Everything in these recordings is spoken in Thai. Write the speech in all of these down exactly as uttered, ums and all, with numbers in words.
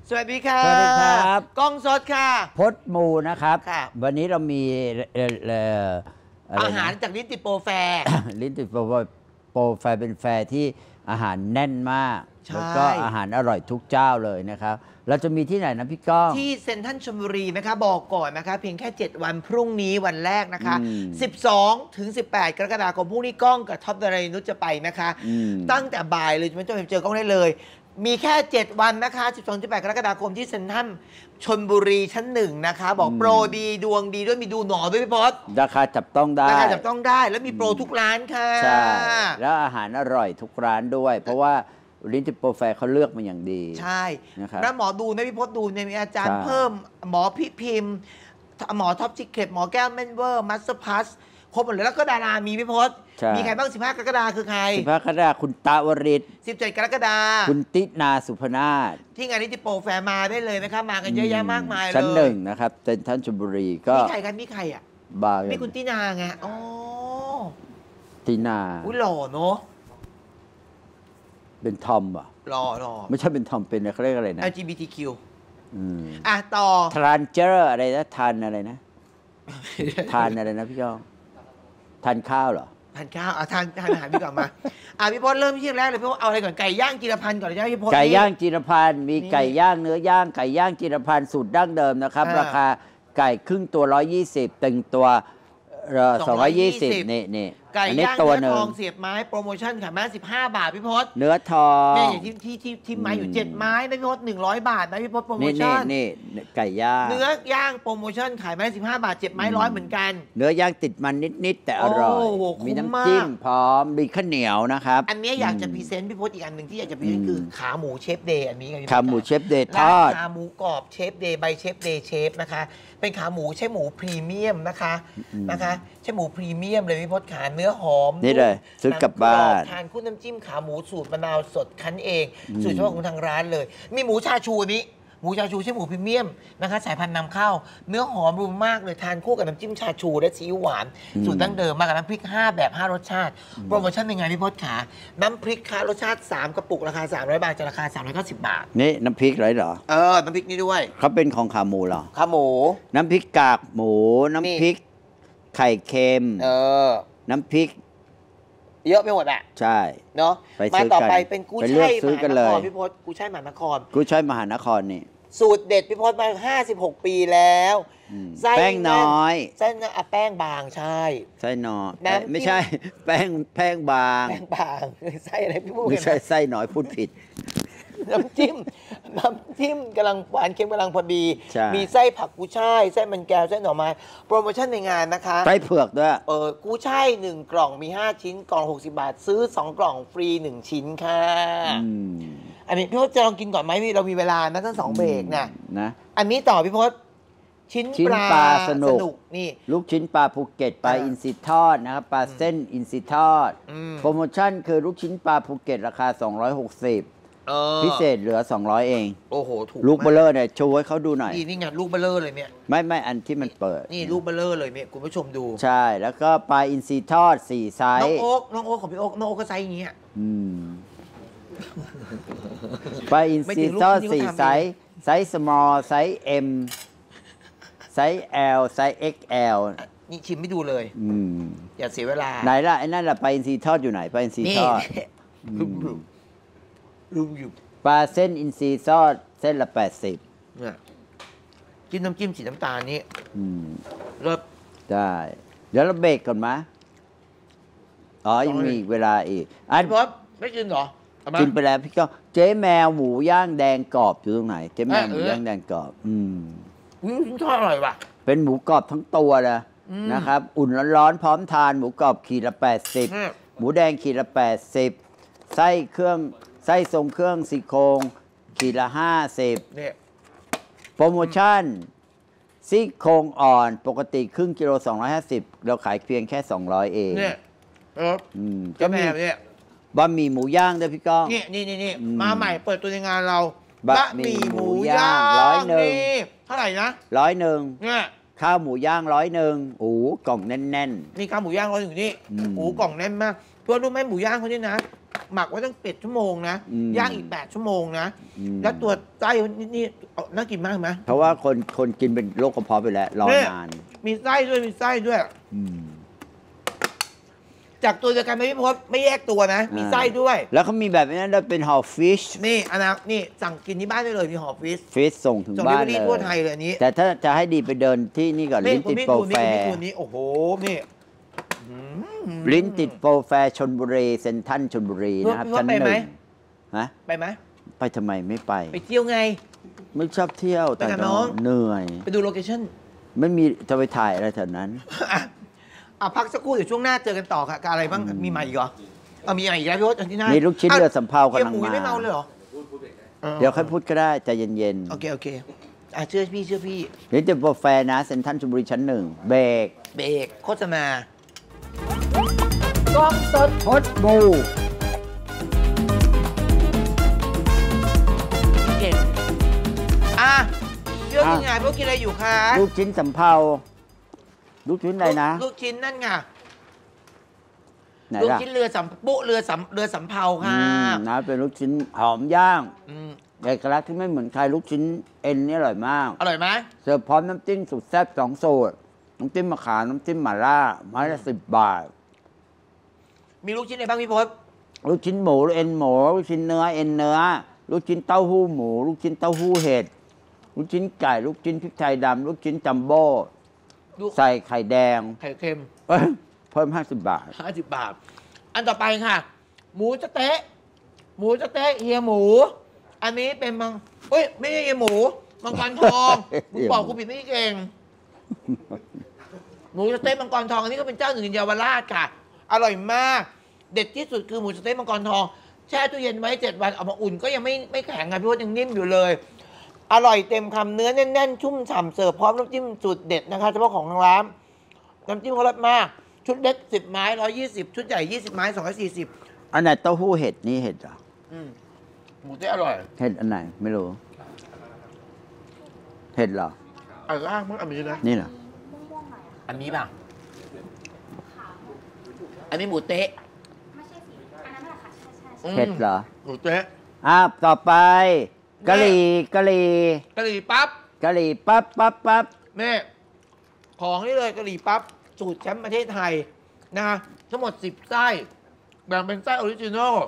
สวัสดีค่ะสวัสดีครับกล้องสดค่ะพดมูนะครับวันนี้เรามีอาหารจากลิ้นติดโปรแฟร์ลิ้นติดโปรโปรแฟร์เป็นแฟร์ที่อาหารแน่นมากแล้วก็อาหารอร่อยทุกเจ้าเลยนะครับเราจะมีที่ไหนนะพี่ก้องที่เซ็นทรัลชลบุรีนะคะบอกก่อนนะคะเพียงแค่เจ็ดวันพรุ่งนี้วันแรกนะคะสิบสองถึงสิบแปดกรกฎาคมพรุ่งนี้ก้องกับท็อปดารายนุชจะไปนะคะตั้งแต่บ่ายเลยไม่ต้องไปเจอกล้องได้เลยมีแค่เจ็ดวันนะคะสิบสองถึงสิบแปดกรกฎาคมที่เซ็นทรัลชลบุรีชั้นหนึ่งนะคะบอกโปรดีดวงดีด้วยมีดูหนอด้วยพี่พศราคาจับต้องได้ราคาจับต้องได้แล้วมีโปรทุกร้านค่ะใช่แล้วอาหารอร่อยทุกร้านด้วยเพราะว่าลิ้นติดโปรแฟร์เขาเลือกมาอย่างดีใช่นะครับแล้วหมอดูนะพี่พศดูเนี่ยมีอาจารย์เพิ่มหมอพิพิมพ์หมอท็อปซิกเก็ตหมอแก้วแมนเวอร์มัสเตอร์พัสครบหมดเลยแล้วก็ดารามีพี่พศมีใครบ้างสิบห้ากรกฎาคมคือใครสิบห้ากรกฎาคมคุณตาวริศสิบเจ็ดกรกฎาคมคุณตินาสุพนาถที่งานลิ้นติดโปรแฟร์มาได้เลยนะคะมากันเยอะแยะมากมายเลยชั้นหนึ่งนะครับเซ็นทรัลชลบุรีก็มีใครกันมีใครอ่ะบาร์มีคุณตินาไงอ๋อตินาอุ้ยหล่อเนาะเป็นทอมอ่ะหล่อหล่อไม่ใช่เป็นทอมเป็นเขาเรียกอะไรนะแอล จี บี ที คิวอืมอ่ะต่อทรานเจอร์อะไรนะทานอะไรนะทานอะไรนะพี่ก้องทานข้าวเหรอทานข้าวอ่ะทานทานอาหารพี่ก่อนมาอ่ะพี่พศเริ่มที่แรกเลยพี่พศเอาอะไรก่อนไก่ย่างจิรพันธ์ก่อนเลยใช่ไหมพี่พศไก่ย่างจิรพันธ์มีไก่ย่างเนื้อย่างไก่ย่างจิรพันธ์สูตรดั้งเดิมนะครับราคาไก่ครึ่งตัวร้อยยี่สิบตึงตัวสองร้อยยี่สิบนี่นี่ไก่ย่างเนื้อทองเสียบไม้โปรโมชั่นขายแม้สิบห้าบาทพี่พศเนื้อทองนี่ที่ที่ที่ที่ไม้อยู่เจ็ดไม้นะพี่พศหนึ่งร้อยบาทนะพี่พศโปรโมชั่นนี่นี่ไก่ย่างเนื้อย่างโปรโมชั่นขายแม้สิบห้าบาทเจ็ดไม้ร้อยเหมือนกันเนื้อย่างติดมันนิดๆแต่อร่อยมีน้ำจิ้มพร้อมมีข้าวเหนียวนะครับอันนี้อยากจะพรีเซนต์พี่พศอีกอันหนึ่งที่อยากจะพรีเซนต์คือขาหมูเชฟเดย์อันนี้ขาหมูเชฟเดย์ทอดขาหมูกรอบเชฟเดย์ใบเชฟเดย์เชฟนะคะเป็นขาหมูใช่หมูพรีเมียมนะคะนะคะใช่หมูพรีเมียมเลยพี่พศขาเนื้อหอมนี่เลยซื้อกลับบ้านทานคู่น้ำจิ้มขาหมูสูตรมะนาวสดคั้นเองสูตรเฉพาะของทางร้านเลยมีหมูชาชูนี้หมูชาชูใช่หมูพรีเมียมนะคะสายพันธุ์นำเข้าเนื้อหอมรุมมากเลยทานคู่กับน้ำจิ้มชาชูและซีอิ๊วหวานสูตรดั้งเดิมมากับน้ำพริกห้าแบบห้ารสชาติโปรโมชั่นเป็นไงพี่พศขาน้ำพริกค่ารสชาติสามกระปุกราคาสามร้อยบาทจะราคาสามร้อยเก้าสิบบาทนี่น้ำพริกอะไรเหรอเออน้ำพริกนี่ด้วยเขาเป็นของขาหมูเหรอขาหมูน้ำพริกกากหมูน้ำพริกไข่เค็มเออน้ำพริกเยอะไปหมดอ่ะใช่เนาะมาต่อไปเป็นกุ้ยช่ายมหานครพี่พศกุ้ยช่ายมหานครกุ้ยช่ายมหานครนี่สูตรเด็ดพี่พศมาห้าสิบหกปีแล้วแป้งน้อยเส้นอะแป้งบางใช่ไส้น้อยไม่ใช่แป้งแป้งบางแป้งบางไส้อะไรพี่พูดไม่ใช่ไส้น้อยพูดผิดน้ำจิ้มน้ำจิ้มกำลังหวานเค็มกำลังพอดีมีไส้ผักกุ้ยช่ายไส้มันแก้วไส้หน่อไม้โปรโมชั่นในงานนะคะไส้เผือกด้วยเออกุ้ยช่ายหนึ่งกล่องมีห้าชิ้นกล่องหกสิบบาทซื้อสองกล่องฟรีหนึ่งชิ้นค่ะอันนี้พี่พศจะลองกินก่อนไหมเรามีเวลานะทั้งสองเบรกนะนะอันนี้ต่อพี่พศชิ้นปลาสนุกนี่ลูกชิ้นปลาภูเก็ตปลาอินทรีทอดนะครับปลาเส้นอินทรีทอดโปรโมชั่นคือลูกชิ้นปลาภูเก็ตราคาสองร้อยหกสิบพิเศษเหลือสองร้อยเองโอ้โหถูกลูกเบลเลอร์เนี่ยโชว์ให้เขาดูหน่อยนี่นี่ไงลูกเบลเลอร์เลยเนี่ยไม่ไม่อันที่มันเปิดนี่ลูกเบลเลอร์เลยเนี่ยคุณผู้ชมดูใช่แล้วก็ปลาอินทรีทอดสี่ไซส์น้องโอ๊กน้องโอ๊กของพี่โอ๊กน้องโอ๊กก็ไซส์อย่างเงี้ยอืมปลาอินทรีทอดสี่ไซส์ไซส์ small ไซส์ M ไซส์ L ไซส์ เอ็กซ์ แอลนี่ชิมไม่ดูเลยอืมอย่าเสียเวลาไหนล่ะไอ้นั่นล่ะปลาอินทรีทอดอยู่ไหนปลาอินทรีทอดลุมลุมอยู่ปลาเส้นอินทรีทอดเส้นละแปดสิบเนี่ยจิ้มน้ำจิ้มสีน้ำตาลนี้อืมเริ่มได้เดี๋ยวเราเบรกก่อนมะอ๋อยังมีเวลาอีกอันพบไม่กินเหรอกินไปแล้วพี่ก็เจ๊แมวหมูย่างแดงกรอบอยู่ตรงไหนเจ๊แมวหมูย่างแดงกรอบอืมอุ้ยทอดอร่อยว่ะเป็นหมูกรอบทั้งตัวเลยนะครับอุ่นร้อนๆพร้อมทานหมูกรอบขีดละแปดสิบหมูแดงขีดละแปดสิบไส้เครื่องไส้ทรงเครื่องซี่โครงขีดละห้าสิบโปรโมชั่นซี่โครงอ่อนปกติครึ่งกิโลสองร้อยห้าสิบเราขายเพียงแค่สองร้อยเองเนี่ยอืมก็มีเนี่ยบะหมี่หมูย่างด้วยพี่ก้องนี่นี่นี่มาใหม่เปิดตัวในงานเราบะหมี่หมูย่างร้อยหนึ่งเท่าไหร่นะร้อยหนึ่งเนี่ยข้าวหมูย่างร้อยหนึ่งโอ้กล่องแน่นๆนี่ข้าวหมูย่างร้อยหนึ่งนี่โอ้กล่องแน่นมากเพื่อนรู้ไหมหมูย่างเขาเนี่ยนะหมักไว้ตั้งเป็ดชั่วโมงนะอืมย่างอีกแปดชั่วโมงนะอืมแล้วตัวไส้นี่นี่เอาน่ากินมากไหมเพราะว่าคนคนกินเป็นโรคกระเพาะไปแล้วรอเนี่ยนานมีไส้ด้วยมีไส้ด้วยอืมจากตัวเดียวกันไม่พี่พศไม่แยกตัวนะ มีไส้ด้วยแล้วเขามีแบบนี้ด้วยเป็นห่อฟิชนี่อันนะนี่สั่งกินที่บ้านได้เลยมีหอฟิสฟิชส่งถึงส่งบ้าที่นนี่เลทั่วย ไทยเลยอันนี้แต่ถ้าจะให้ดีไปเดินที่นี่ก่อนลิ้นติดนี่โปรคุณแฟนี่ร์คุณนี่โอ้โหนี่ลิ้นติดโปรแฟร์ชนบุรีเซ็นทรัลชนบุรีนะครับพี่ว่าชั้นไปหไหมนึ่งฮะไปไหมไปทำไมไม่ไปไปเที่ยวไงไม่ชอบเที่ยวแต่ไปกับน้องเหนื่อยไปดูโลเคชั่นไม่มีจะไปถ่ายอะไรแถวนั้นอ่ะอ่ะพักสักครู่เดี๋ยวช่วงหน้าเจอกันต่อค่ะกับอะไรบ้างมีใหม่อีกเหรอเอามีใหม่อีกแล้วพี่พศอันที่หน้ามีลูกชิ้นเรือสำเภากำลังเฮียหมูยังมาไม่เมาเลยเหรอเดี๋ยวค่อยพูดก็ได้ใจเย็นโอเคโอเคอ่ะเชื่อพี่เชื่อพี่ๆลิ้นติดโปรแฟร์นะเซ็นทรัลชลบุรีชั้นหนึ่งเบรกเบรกโฆษณา กล้องสดพดบูเก่งอ่ะเรื่องยังไงพวกกินอะไรอยู่คะลูกชิ้นสำเภาลูกชิ้นอะไรนะลูกชิ้นนั่นไงไหนลูกล่ะชิ้นเรือสำปุเรือสำเรือสำเภาอืค่ะมนะเป็นลูกชิ้นหอมย่างอืมเอกลักษณ์ที่ไม่เหมือนใครลูกชิ้นเอ็นนี่อร่อยมากอร่อยไหมเสิร์ฟพร้อมน้ำจิ้มสุดแซ่บสองสูตรน้ำจิ้มมะขามน้ำจิ้มหม่าล่าไม้ละสิบบาทมีลูกชิ้นอะไรบ้างพี่พศลูกชิ้นหมูเอ็นหมูลูกชิ้นเนื้อเอ็นเนื้อลูกชิ้นเต้าหู้หมู ลูกชิ้นเต้าหู้เห็ดลูกชิ้นไก่ลูกชิ้นพริกไทยดำลูกชิ้นจัมโบ้ลูกใส่ไข่แดงไข่เค็มเอ้ยเพิ่มห้าสิบบาทห้าสิบบาท อันต่อไปค่ะ หมูสะเต๊ะหมูสะเต๊ะเฮียหมู อันนี้เป็นมังเอ้ยไม่ใช่เฮียหมูมังกรทองมึงบอกกูผิดไม่เก่ง หมูสะเต๊ะมังกรทองอันนี้ก็เป็นเจ้าหนึ่งในเยาวราชค่ะ อร่อยมาก เด็ดที่สุดคือหมูสะเต๊ะมังกรทอง แช่ตู้เย็นไว้เจ็ดวันเอามาอุ่นก็ยังไม่ไม่แข็งอ่ะพี่ว่ายังนิ่มอยู่เลย อร่อยเต็มคำเนื้อแน่นๆ ชุ่มฉ่ำเสิร์ฟพร้อมน้ำจิ้มสูตรเด็ดนะคะเฉพาะของทางร้านน้ำจิ้มเขารสมาก ชุดเล็กสิบไม้ร้อยยี่สิบชุดใหญ่ยี่สิบไม้สองร้อยสี่สิบอันไหนเต้าหู้เห็ดนี่เห็ดเหรอหมูเต๊ะอร่อยเห็ดอันไหนไม่รู้ เห็ดเหรออันล่างมั้งอันนี้นะนี่เหรออันนี้ป่ะอันนี้หมูเต๊ะไม่ใช่สีอันนั้นแหละค่ะใช่ใช่ใช่อืมเห็ดเหรอหมูเต๊ะอ่ะต่อไปกะหรี่กะหรี่กะหรี่ปั๊บกะหรี่ปั๊บปั๊บปั๊บแม่ของนี่เลยกะหรี่ปั๊บสูตรแชมป์ประเทศไทยนะทั้งหมดสิบไส้แบ่งเป็นไส้ออริจินอล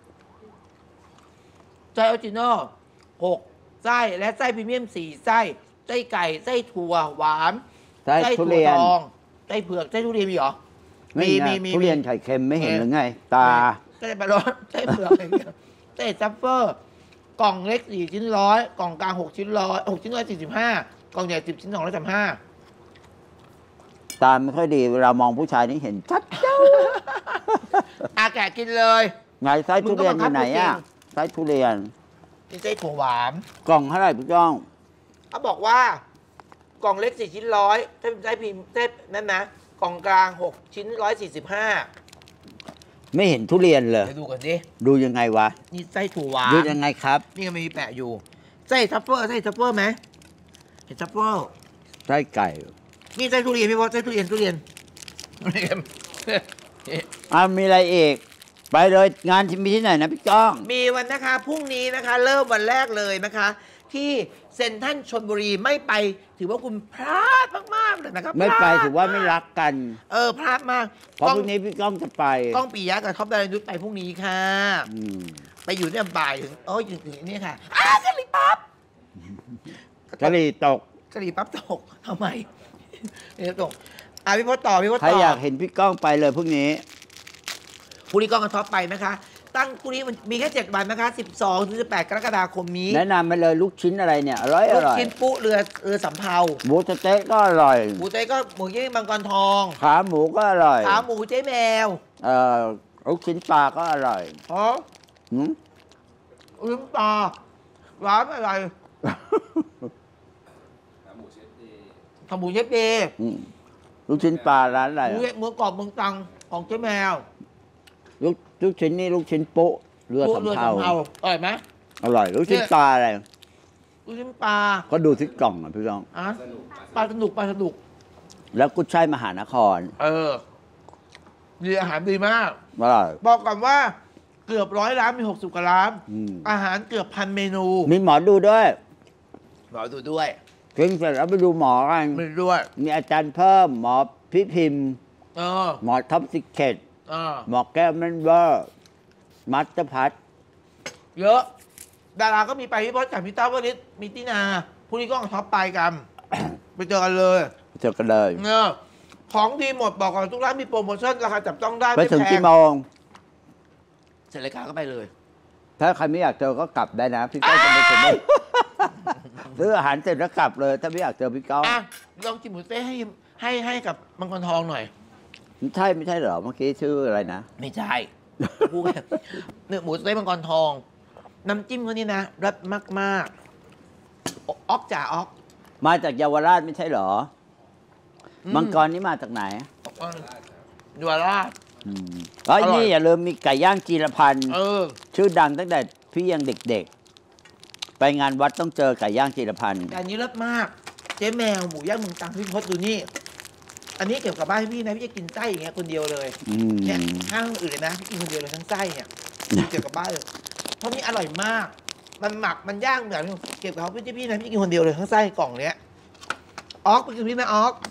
ไส้ออริจินอลหกไส้และไส้พรีเมียมสี่ไส้ไส้ไก่ไส้ถั่วหวานไส้ทุถั่วเรียนทองไส้เผือกไส้ทุเรียนมีเหรอ มีนี่มีไงมีทุเรียนไข่เค็มไม่เห็นหรือไง ตาไส้ปลาร้อนไส้เผือกอะไรเงี้ยไส้ซัฟเฟอร์ กล่องเล็กสี่ชิ้นร้อยกล่องกลางหกชิ้นร้อยหกชิ้นร้อยสี่สิบห้ากล่องใหญ่สิบชิ้นสองร้อยสามห้าตาไม่ค่อยดีเวลามองผู้ชายนี่เห็นชัดเจ้าอาแกะกินเลยไงไส้ทุเรียนอยู่ไหนอ่ะไส้ทุเรียนนี่ไส้ถั่วหวานกล่องเท่าไหร่พี่ก้องเขาบอกว่ากล่องเล็กสี่ชิ้นร้อยถ้าเป็นไส้พิมพ์ไส้นั่นนะกล่องกลางหกชิ้นร้อยสี่สิบห้าไม่เห็นทุเรียนเลยเดี๋ยวดูก่อนดิดูยังไงวะนี่ไส้ถั่วหวานดูยังไงครับนี่ก็มีแปะอยู่ไส้ทัฟเฟอร์ไส้ทัฟเฟอร์ไหมเห็นทัฟเฟอร์ไส้ไก่นี่ไส้ทุเรียนพี่บอสไส้ทุเรียนทุเรียนทุเรียนอ่ามีอะไรอีก ไปเลยงานที่มีที่ไหนนะพี่ก้องมีวันนะคะพรุ่งนี้นะคะ เริ่มวันแรกเลยนะคะ ที่เซ็นทรัลชลบุรีไม่ไป ถือว่าคุณพลาดมากๆเลยนะครับไม่ไปพลดถือว่าไม่รักกันเออพลาดมากเพราะก้องพรุ่งนี้พี่ก้องจะไปก้องปียะกับท็อปดารายุทธไปพรุ่งนี้ค่ะอืมไปอยู่เนี่ยบ่ายถึงโอ้ยถึงถึงนี่ค่ะอ้าวกะหรี่ปั๊บกะหรี่ตกกะหรี่ปั๊บตกทำไมเนี่ยตกอ่ะพี่พศต่อพี่พศใครต่ออยากเห็นพี่ก้องไปเลยพรุ่งนี้พรุ่งนี้ก้องกับท็อปไปนะคะ ตั้งพรุ่งนี้มันมีแค่เจ็ดวันนะคะสิบสองถึงสิบแปดกรกฎาคมนี้แนะนำไปเลยลูกชิ้นอะไรเนี่ย อร่อยอลูกร่อยชิ้นปุเรือเรือสำเภาหมูสะเต๊ะก็อร่อยหมูเต้ก็หมูย่างมังกรทองขาหมูก็อร่อยขาหมูเจ๊แมวเอ่อลูกชิ้นปลาก็อร่อยอ๋อหืมลืมตาร้านอะไรขาหมูเชฟเดย์อืมลูกชิ้นปลาร้านอะไรหมูอะเย็ดหมูกรอบเมืองตรังของเจ๊แมวลูกลูกชิ้นนี่ลูกชิ้นโป๊ะเรือปุสำเรือเภาสำเภาอร่อยไหมอร่อย ลูกชิ้นปลาอะไรลูกชิ้นปลาก็ดูที่กล่องอ่ะพี่ก้องอ่ะปลาสนุกปลาสนุกแล้วกุ้ยช่ายมหานครเออดีอาหารดีมากอร่อยบอกก่อนว่าเกือบร้อยร้านมีหกสิบกว่าร้านอืมอาหารเกือบพันเมนูมีหมอดูด้วยหมอดูด้วยกินเสร็จแล้วไปดูหมอกันมีด้วยมีอาจารย์เพิ่ม หมอพี่พิมพ์เออหมอท็อปซิกเก็ตเออหมอแก้วแมนเวอร์มัตเตอร์พัทเยอะ ดาราก็มีไปพี่พศกับพี่ต้าวริศมีตินาพรุ่งนี้ก็ท็อปไปกัน ไปเจอกันเลยเจอกันเลยเออของดีหมดบอกก่อนทุกร้านมีโปรโมชั่นราคาจับต้องได้ไปไม่ถึงแพกี่งโมงเสร็จรายการก็ไปเลยถ้าใครไม่อยากเจอก็กลับได้นะ พี่ก้องจะไปถึงนี่ซื้ออาหารเสร็จแล้วกลับเลย ถ้าไม่อยากเจอพี่ก้องอ่ะลองกินหมูสะเต๊ะให้ให้ให้กับมังกรทองหน่อยใช่ไม่ใช่เหรอ เมื่อกี้ชื่ออะไรนะไม่ใช่พูดแบบเนื้อหมูสะเต๊ะมังกรทอง น้ำจิ้มเขานี่นะรสมากๆอออกจ่าออกมาจากเยาวราชไม่ใช่เหรออืมมังกรนี่มาจากไหนยัวราชอืมอ๋ออร่อยนี่อย่าลืมมีไก่ย่างจีรพันธ์เออชื่อดังตั้งแต่พี่ยังเด็กๆ ไปงานวัดต้องเจอไก่ย่างจีรพันธ์แต่อันนี้รสมาก เจ๊แมวหมูย่างเมืองตรังพี่พศดูนี่ อันนี้เกี่ยวกับบ้านพี่นะพี่จะกินไส้อย่างเงี้ยคนเดียวเลยอืมเนี่ยห้างอื่นเลยนะพี่กินคนเดียวเลยทั้งไส้เนี่ยเกี่ยวกับบ้านเลยเพราะนี่อร่อยมาก มันหมักมันย่างเหมือนเกี่ยวกับเขาพี่พี่นะพี่กินคนเดียวเลยทั้งไส้กล่องเนี้ยออกไปกินพี่ไหมออก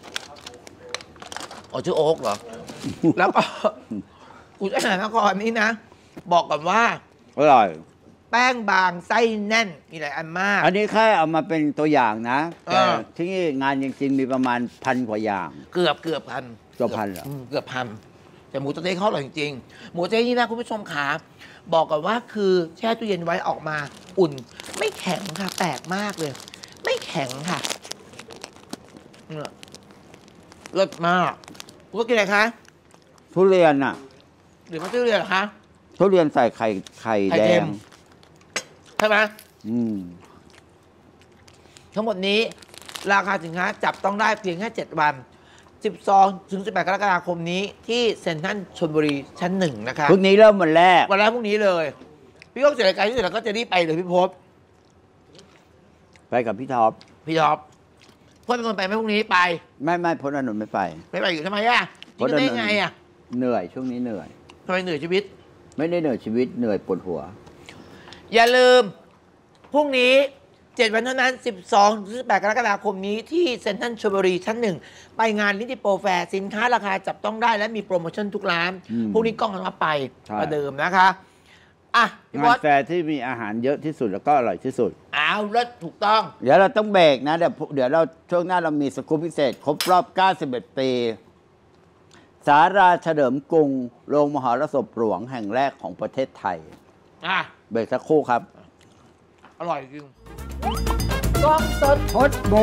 อ๋อชื่อโอ๊กเหรอ แล้วก็อุตสาหนครนี้นะ บอกก่อนว่าอร่อยแป้งบางไส้แน่นมีหลายอันมากอันนี้แค่เอามาเป็นตัวอย่างนะเอแต่อที่นี่งานจริงๆมีประมาณพันกว่าอย่างเกือบเกือบพันเกือบพันเหรอมเกือบพันแต่หมูสะเต๊ะเขาอร่อยจริงๆหมูสะเต๊ะนี่นะคุณผู้ชมขาบอกก่อนว่าคือแช่ตู้เย็นไว้ออกมาอุ่น ไม่แข็งค่ะแปลกมากเลย ไม่แข็งค่ะเนี่ยเลิศมากคุณก็กินอะไรคะทุเรียนอ่ะหรือมาซื้อเรียนเหรอคะทุเรียนใส่ไข่ไข่ไข่แดเค็งม ใช่ไหมอืมทั้งหมดนี้ราคาสินค้าจับต้องได้เพียงแค่เจ็ดวัน สิบสองถึงสิบแปดกรกฎาคมนี้ที่เซ็นทรัลชลบุรีชั้นหนึ่งนะคะพรุ่งนี้เริ่มวันแรกวันแรกพรุ่งนี้เลย พี่ก็เสร็จรายการที่เสร็จแล้วก็จะรีบไปเลยพี่พศไปกับพี่ท็อปพี่ท็อปพศเป็นคนไปไหมพรุ่งนี้ไปไม่ไม่พจน์อานนท์ไม่ไปไม่ไปอยู่ทำไมอ่ะจริงๆได้ไงอ่ะเหนื่อยช่วงนี้เหนื่อยทำไมเหนื่อยชีวิตไม่ได้เหนื่อยชีวิตเหนื่อยปวดหัวอย่าลืมพรุ่งนี้เจ็ดวันเท่านั้น สิบสองถึงสิบแปดกรกฎาคมนี้ที่เซ็นทรัลชลบุรีชั้นหนึ่งไปงานนิติโปรแฟร์สินค้าราคาจับต้องได้และมีโปรโมชั่นทุกร้านอืมพรุ่งนี้กล้องรับไปใช่ประเดิมนะคะอ่ะพี่งาพนศแฟร์ที่มีอาหารเยอะที่สุดแล้วก็อร่อยที่สุดอ้าวรถถูกต้องเดี๋ยวเราต้องเบรกนะ เดี๋ยวเดี๋ยวเราช่วงหน้าเรามีสกู๊ปพิเศษ ครบรอบ เก้าสิบเอ็ด ปี สาราเฉลิมกรุง โรงมหรสพหลวงแห่งแรกของประเทศไทยอ่ะเบรกสักครู่ครับอร่อยจริงกล้องสดพดบู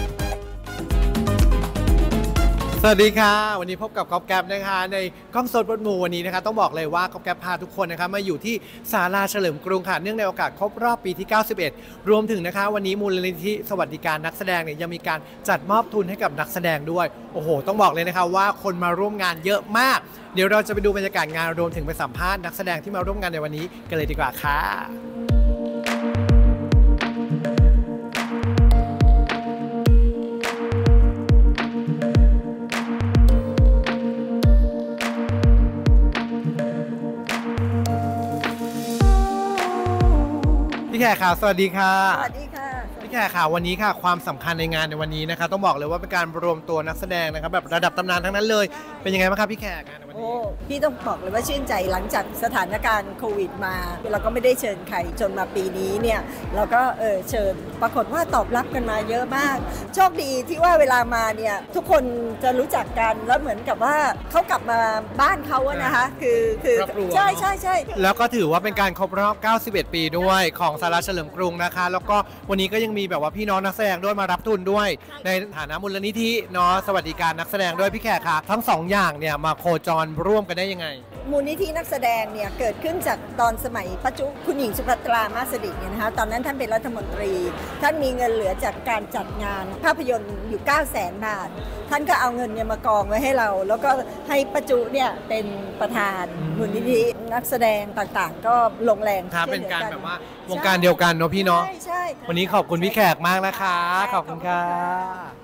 สวัสดีค่ะ วันนี้พบกับก๊อฟแก๊ปนะคะในกล้องสดบนหมู่วันนี้นะคะต้องบอกเลยว่าก๊อฟแก๊ปพาทุกคนนะคะมาอยู่ที่ศาลาเฉลิมกรุงค่ะเนื่องในโอกาสครบรอบปีที่ เก้าสิบเอ็ด รวมถึงนะคะวันนี้มูลนิธิสวัสดิการนักแสดงเนี่ยยังมีการจัดมอบทุนให้กับนักแสดงด้วยโอ้โหต้องบอกเลยนะคะว่าคนมาร่วมงานเยอะมากเดี๋ยวเราจะไปดูบรรยากาศงานรวมถึงไปสัมภาษณ์นักแสดงที่มาร่วมงานในวันนี้กันเลยดีกว่าค่ะพี่แขกค่ะสวัสดีค่ะสวัสดีค่ะพี่แขกค่ะวันนี้ค่ะความสำคัญในงานในวันนี้นะคะต้องบอกเลยว่าเป็นการรวมตัวนักแสดงนะครับแบบระดับตำนานทั้งนั้นเลยเป็นยังไงบ้างครับพี่แขกงานในวันโอ้นี้พี่ต้องบอกเลยว่าชื่นใจหลังจากสถานการณ์โควิดมาเราก็ไม่ได้เชิญใครจนมาปีนี้เนี่ยเราก็เออเชิญปรากฏว่าตอบรับกันมาเยอะมาก โชคดีที่ว่าเวลามาเนี่ยทุกคนจะรู้จักกันแล้วเหมือนกับว่าเขากลับมาบ้านเขาอะนะคะคือคือครอบครัวใช่ใช่ใช่แล้วก็ถือว่าเป็นการครบรอบ เก้าสิบเอ็ด ปีด้วยของศาลาเฉลิมกรุงนะคะ แล้วก็วันนี้ก็ยังมีแบบว่าพี่น้องนักแสดงด้วยมารับทุนด้วย ในฐานะมูลนิธิเนาะสวัสดิการนักแสดงด้วยพี่แขกค่ะทั้งสองอย่างเนี่ยมาโคจรร่วมกันได้ยังไงมูลนิธินักแสดงเนี่ยเกิดขึ้นจากตอนสมัยปัจจุคุณหญิงสุภัตรามาสดิษฐ์เนี่ยนะคะตอนนั้นท่านเป็นรัฐมนตรี ท่านมีเงินเหลือจากการจัดงานภาพยนตร์อยู่ เก้าแสน บาท ท่านก็เอาเงินเนี่ยมากองไว้ให้เรา แล้วก็ให้ปัจจุเนี่ยเป็นประธานมูลนิธินักแสดงต่างๆ ก็ลงแรงครับช่เป็วยนหลือการแบบว่าวงการเดียวกันเนาะพี่เนาะใช่ใช่วันนี้ขอบคุณพี่แขกมากนะคะ ขอบคุณค่ะ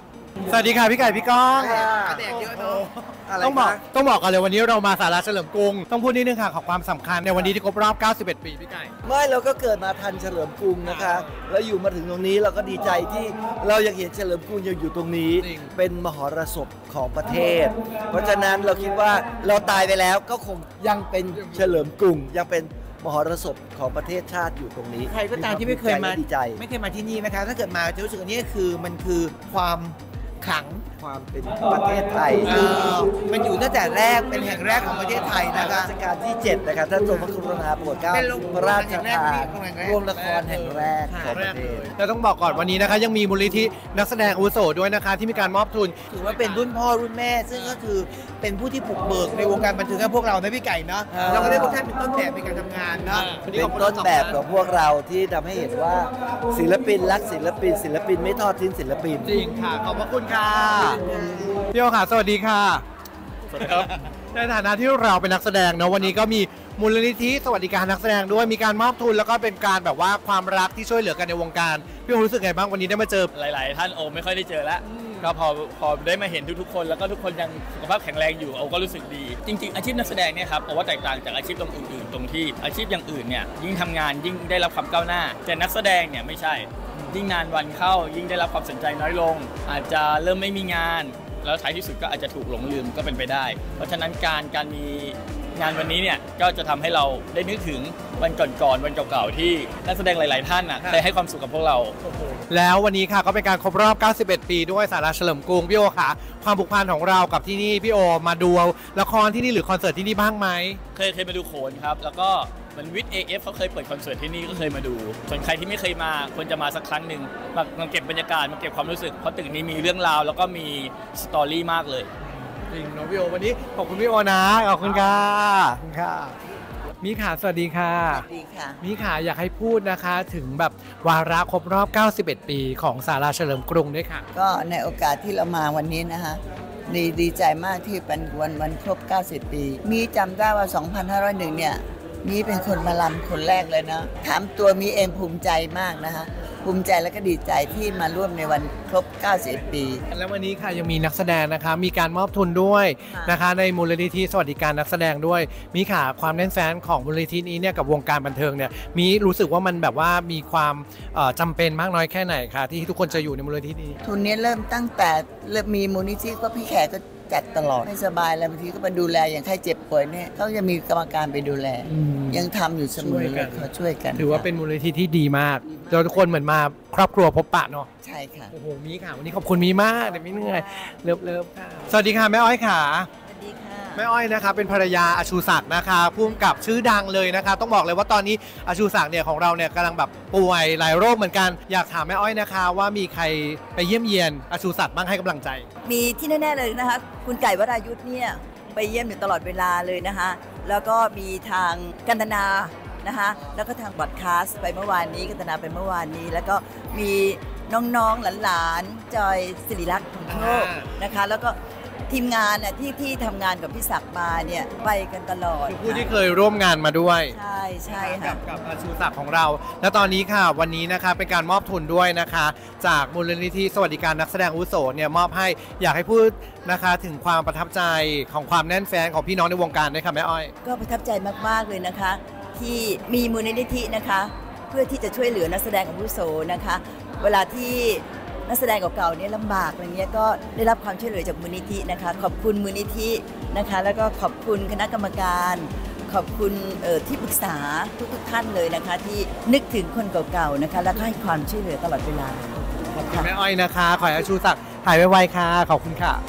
สวัสดีค่ะพี่ไก่พี่ก้องแดกเยอะเนอะต้องบอกต้องบอกกันเลยวันนี้เรามาศาลาเฉลิมกรุงต้องพูดนิดนึงค่ะของความสำคัญในวันนี้ที่ครบรอบ เก้าสิบเอ็ด ปีพี่ไก่ไม่เราก็เกิดมาทันเฉลิมกรุงนะคะแล้วอยู่มาถึงตรงนี้เราก็ดีใจที่เรายังเห็นเฉลิมกรุงยังอยู่ตรงนี้จริงเป็นมหรสพของประเทศ เพราะฉะนั้นเราคิดว่าเราตายไปแล้วก็คงยังเป็นเฉลิมกรุงยังเป็นมหรสพของประเทศชาติอยู่ตรงนี้ใครก็ตามที่ไม่เคยมาดีใจไม่เคยมาที่นี่นะคะ ถ้าเกิดมาจะรู้สึกว่านี่คือมันคือความขลังความเป็นประเทศไทยเออมันอยู่ตั้งแต่แรกเป็นแห่งแรกของประเทศไทยนะคะรัชกาลที่เจ็ดนะคะท่านทรงพระกรุณาโปรดเกล้าเป็นโรงพระราชทานโรงแรมโรงละครแห่งแรกของประเทศแล้วต้องบอกก่อนวันนี้นะคะยังมีมูลนิธินักแสดงอาวุโสด้วยนะคะที่มีการมอบทุนถือว่าเป็นรุ่นพ่อรุ่นแม่ ซึ่งก็คือเป็นผู้ที่ปลุกเบิกในวงการบันเทิงให้พวกเรานะพี่ไก่เนาะอ่าเราก็ได้พวกท่านเป็นต้นแบบในการทำงานเนาะเป็นต้นแบบของพวกเราที่ทำให้เห็นว่าศิลปินรักศิลปิน ศิลปินไม่ทอดทิ้งศิลปินจริงค่ะ ขอบพระคุณค่ะพี่โอค่ะสวัสดีค่ะ สวัสดีครับ ในฐานะที่เราเป็นนักแสดงเนาะวันนี้ก็มีมูลนิธิสวัสดิการนักแสดงด้วยมีการมอบทุนแล้วก็เป็นการแบบว่าความรักที่ช่วยเหลือกันในวงการพี่โอรู้สึกไงบ้างวันนี้ได้มาเจอหลาย ๆ ท่านโอไม่ค่อยได้เจอแล้วก็พอพอได้มาเห็นทุก ๆ คนแล้วก็ทุกคนยังสุขภาพแข็งแรงอยู่โอก็รู้สึกดี จริง ๆ อาชีพนักแสดงเนี่ยครับโอว่าแตกต่างจากอาชีพตรงอื่น ๆ ตรงที่อาชีพอย่างอื่นเนี่ยยิ่งทำงานยิ่งได้รับความก้าวหน้า แต่นักแสดงเนี่ยไม่ใช่ยิ่งนานวันเข้ายิ่งได้รับความสนใจน้อยลง อาจจะเริ่มไม่มีงานแล้วท้ายที่สุดก็อาจจะถูกหลงลืมก็เป็นไปได้ เพราะฉะนั้นการการมีงานวันนี้เนี่ยก็จะทำให้เราได้นึกถึงวันก่อนๆวันเก่าๆที่นักแสดงหลายๆท่านน่ะได้ให้ความสุขกับพวกเราแล้ววันนี้ค่ะก็เป็นการครบรอบ เก้าสิบเอ็ด ปีด้วยศาลาเฉลิมกรุงพี่โอค่ะความผูกพันของเรากับที่นี่พี่โอมาดูละครที่นี่หรือคอนเสิร์ตที่นี่บ้างไหมเคยเคยมาดูโขนครับแล้วก็เหมือนวิทย์ เอ เอฟ เขาเคยเปิดคอนเสิร์ตที่นี่ก็เคยมาดูส่วนใครที่ไม่เคยมาควรจะมาสักครั้งหนึ่งมามาเก็บบรรยากาศมาเก็บความรู้สึกเพราะตึกนี้มีเรื่องราวแล้วก็มีสตอรี่มากเลยจริงเนาะพี่โอวันนี้ขอบคุณพี่โอนะขอบคุณค่ะขอบคุณค่ะมีขาสวัสดีค่ะสวัสดีค่ะมีขาอยากให้พูดนะคะถึงแบบวาระครบรอบ เก้าสิบเอ็ด ปีของศาลาเฉลิมกรุงด้วยค่ะก็ในโอกาสที่เรามาวันนี้นะคะดีดีใจมากที่เป็นวันวันครบ เก้าสิบ ปี มีจำได้ว่า สองพันห้าร้อยหนึ่ง เนี่ย มีเป็นคนมาลำคนแรกเลยนะถามตัวมีเองภูมิใจมากนะคะภูมิใจและก็ดีใจที่มาร่วมในวันครบ เก้าสิบ ปีแล้ววันนี้ค่ะยังมีนักแสดงนะคะมีการมอบทุนด้วยนะคะในมูลนิธิสวัสดิการนักแสดงด้วยมีค่ะความแน่นแฟ้นของมูลนิธินี้เนี่ยกับวงการบันเทิงเนี่ยมีรู้สึกว่ามันแบบว่ามีความเอ่อจำเป็นมากน้อยแค่ไหนคะที่ทุกคนจะอยู่ในมูลนิธินี้ทุนนี้เริ่มตั้งแต่เริ่มมีมูลนิธิก็พี่แขกก็จัดตลอดไม่สบายแล้วบางทีก็มาดูแลอย่างใครเจ็บป่วยเนี่ยเขาจะมีกรรมการไปดูแลอืมยังทำอยู่เสมอเลยเขาช่วยกันถือว่าเป็นมูลนิธิที่ดีมากเราทุกคนเหมือนมาครอบครัวพบปะเนาะใช่ค่ะโอ้โหมีค่ะวันนี้ขอบคุณมีมากเดี๋ยวไม่เหนื่อยเลิฟเลิฟค่ะสวัสดีค่ะแม่อ้อยค่ะสวัสดีค่ะแม่อ้อยนะคะเป็นภรรยาอาชูศักดิ์นะคะผู้กำกับชื่อดังเลยนะคะต้องบอกเลยว่าตอนนี้อาชูศักดิ์เนี่ยของเราเนี่ยกำลังแบบป่วยหลายโรคเหมือนกันอยากถามแม่อ้อยนะคะว่ามีใครไปเยี่ยมเยียนอาชูศักดิ์บ้างให้กำลังใจมีที่แน่ๆเลยนะคะคุณไก่วรายุทธ์เนี่ยไปเยี่ยมอยู่ตลอดเวลาเลยนะคะแล้วก็มีทางกันตนานะคะแล้วก็ทางบอดคาสต์ไปเมื่อวานนี้กันตนาไปเมื่อวานนี้ แล้วก็มีน้องๆหลานๆจอยศิริลักษณ์ของโชคนะคะแล้วก็ทีมงานน่ะที่ที่ทำงานกับพี่ศักดิ์มาเนี่ยไปกันตลอดคือผู้ที่เคยร่วมงานมาด้วยใช่ใช่กัค่ะบกับอาชูศักดิ์ของเรา และตอนนี้ค่ะวันนี้นะคะเป็นการมอบทุนด้วยนะคะ จากมูลนิธิสวัสดิการนักแสดงอาวุโสเนี่ยมอบให้อยากให้พูดนะคะถึงความประทับใจของความแน่นแฟ้นของพี่น้องในวงการด้วยค่ะแม่อ้อยก็ประทับใจมากๆเลยนะคะ ที่มีมูลนิธินะคะ เพื่อที่จะช่วยเหลือนักแสดงอาวุโสนะคะ เวลาที่นักแสดงเก่าๆเนี่ยลำบากอะไรเงี้ยก็ได้รับความช่วยเหลือจากมูลนิธินะคะ ขอบคุณมูลนิธินะคะ แล้วก็ขอบคุณคณะกรรมการ ขอบคุณเอ่อที่ปรึกษาทุกๆท่านเลยนะคะ ที่นึกถึงคนเก่าๆนะคะ แล้วก็ให้ความช่วยเหลือตลอดเวลาขอบคุณแม่อ้อยนะคะขอให้อาชูศักดิ์หายไวๆค่ะขอบคุณค่ะ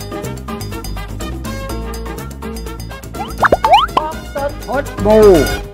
พดบู